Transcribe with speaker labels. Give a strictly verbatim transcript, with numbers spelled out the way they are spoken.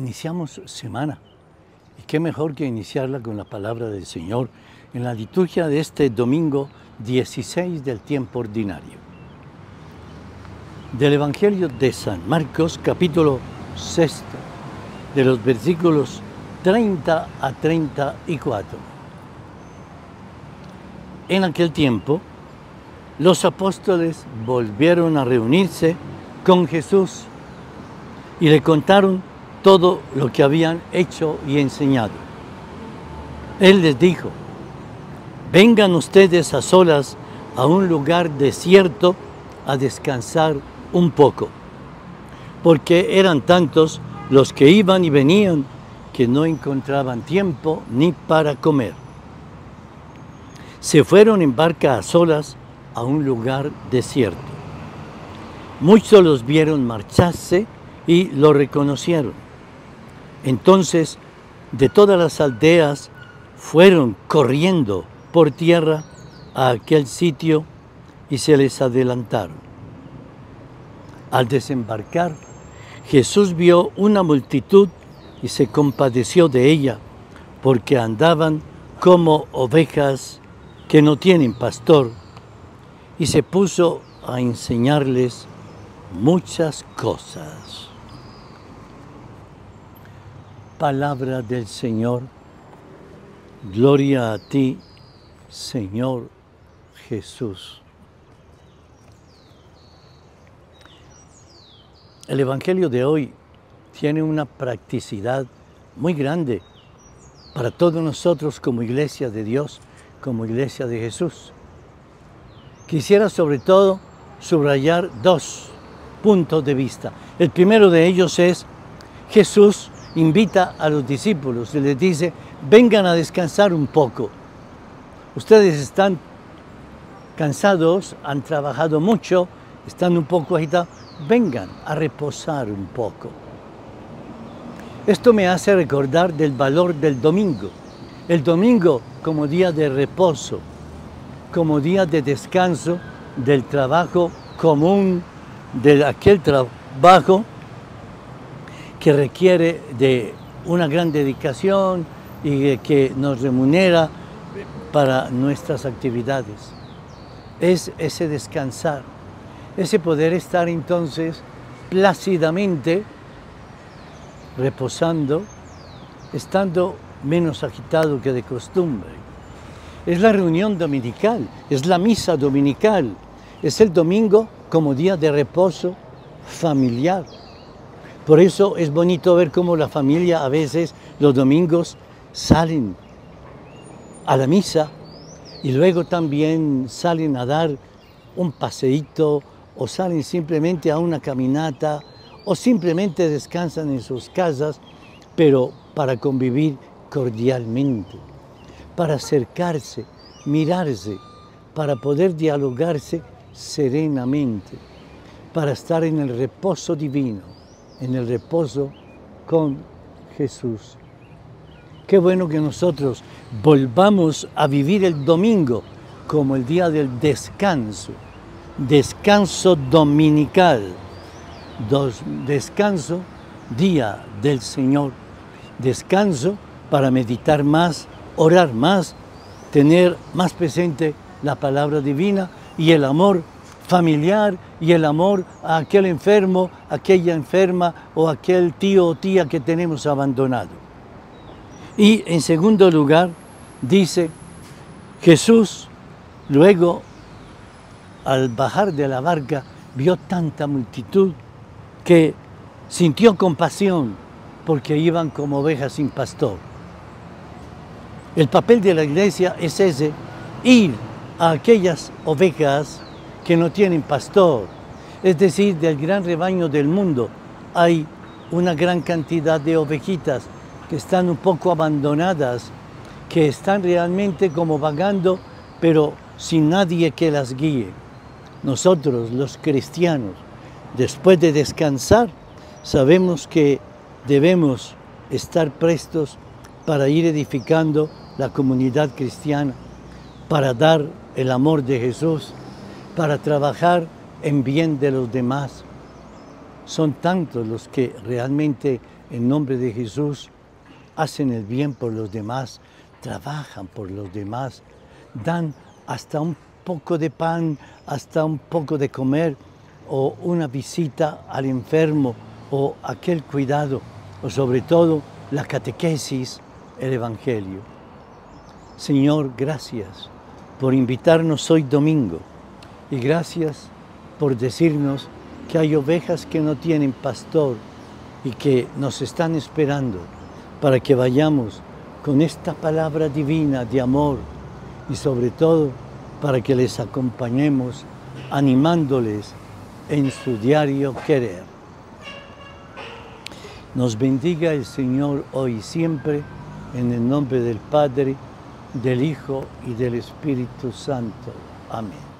Speaker 1: Iniciamos semana y qué mejor que iniciarla con la palabra del Señor en la liturgia de este domingo dieciséis del tiempo ordinario. Del Evangelio de San Marcos, capítulo seis, de los versículos treinta a treinta y cuatro. En aquel tiempo, los apóstoles volvieron a reunirse con Jesús y le contaron todo lo que habían hecho y enseñado. Él les dijo: vengan ustedes a solas a un lugar desierto a descansar un poco, porque eran tantos los que iban y venían que no encontraban tiempo ni para comer. Se fueron en barca a solas a un lugar desierto. Muchos los vieron marcharse y lo reconocieron. Entonces, de todas las aldeas fueron corriendo por tierra a aquel sitio y se les adelantaron. Al desembarcar, Jesús vio una multitud y se compadeció de ella, porque andaban como ovejas que no tienen pastor, y se puso a enseñarles muchas cosas. Palabra del Señor. Gloria a ti, Señor Jesús. El Evangelio de hoy tiene una practicidad muy grande para todos nosotros como iglesia de Dios, como iglesia de Jesús. Quisiera sobre todo subrayar dos puntos de vista. El primero de ellos es: Jesús invita a los discípulos y les dice: vengan a descansar un poco. Ustedes están cansados, han trabajado mucho, están un poco agitados, vengan a reposar un poco. Esto me hace recordar del valor del domingo. El domingo como día de reposo, como día de descanso del trabajo común, de aquel trabajo que requiere de una gran dedicación y que nos remunera para nuestras actividades. Es ese descansar, ese poder estar entonces plácidamente reposando, estando menos agitado que de costumbre. Es la reunión dominical, es la misa dominical, es el domingo como día de reposo familiar. Por eso es bonito ver cómo la familia a veces los domingos salen a la misa y luego también salen a dar un paseíto o salen simplemente a una caminata o simplemente descansan en sus casas, pero para convivir cordialmente, para acercarse, mirarse, para poder dialogarse serenamente, para estar en el reposo divino, en el reposo con Jesús. Qué bueno que nosotros volvamos a vivir el domingo como el día del descanso, descanso dominical, dos, descanso, día del Señor, descanso para meditar más, orar más, tener más presente la palabra divina y el amor familiar y el amor a aquel enfermo, aquella enferma o aquel tío o tía que tenemos abandonado. Y en segundo lugar, dice, Jesús luego al bajar de la barca vio tanta multitud que sintió compasión porque iban como ovejas sin pastor. El papel de la iglesia es ese: ir a aquellas ovejas que no tienen pastor, es decir, del gran rebaño del mundo. Hay una gran cantidad de ovejitas que están un poco abandonadas, que están realmente como vagando, pero sin nadie que las guíe. Nosotros, los cristianos, después de descansar, sabemos que debemos estar prestos para ir edificando la comunidad cristiana, para dar el amor de Jesús, para trabajar en bien de los demás. Son tantos los que realmente en nombre de Jesús, hacen el bien por los demás, trabajan por los demás, dan hasta un poco de pan, hasta un poco de comer, o una visita al enfermo, o aquel cuidado, o sobre todo la catequesis, el Evangelio. Señor, gracias por invitarnos hoy domingo, y gracias por decirnos que hay ovejas que no tienen pastor y que nos están esperando para que vayamos con esta palabra divina de amor y sobre todo para que les acompañemos animándoles en su diario querer. Nos bendiga el Señor hoy y siempre, en el nombre del Padre, del Hijo y del Espíritu Santo. Amén.